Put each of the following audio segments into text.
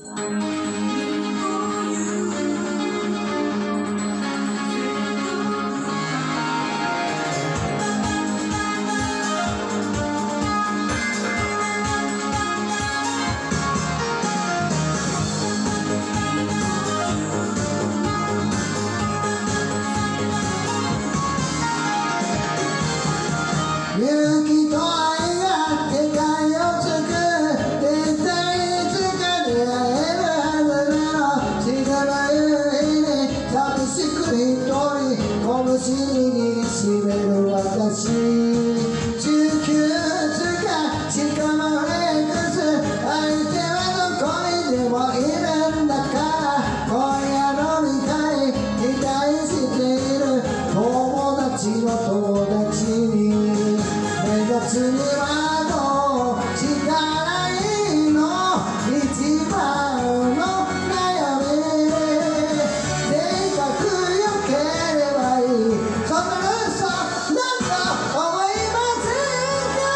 勇気と愛が世界を救う絶対いつか出会えるはずなのしがない夕日に寂しく一人拳握りしめる私19つかしかもフレックス相手はどこにでもいるんだから今夜のみたい期待している友達の友達に次はどうしたらいいの一番の悩み性格良ければいいそんな嘘なんと思いませんか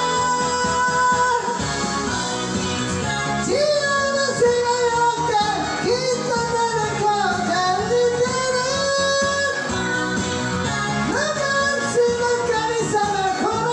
幸せがよかきっと誰かを感じてるロマンスの神様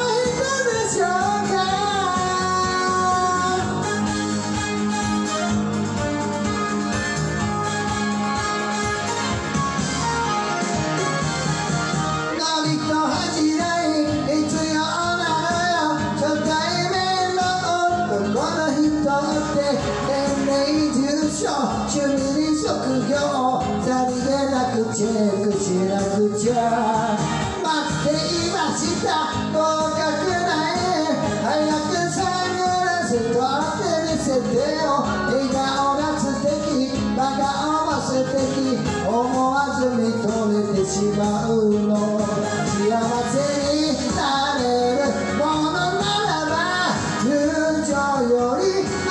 趣味に職業さりげなくチェックしなくちゃ待っていました合格ない早くサングラス取ってみせてよ笑顔が素敵真顔も素敵思わず見とれてしまうの幸せになれるものならば友情より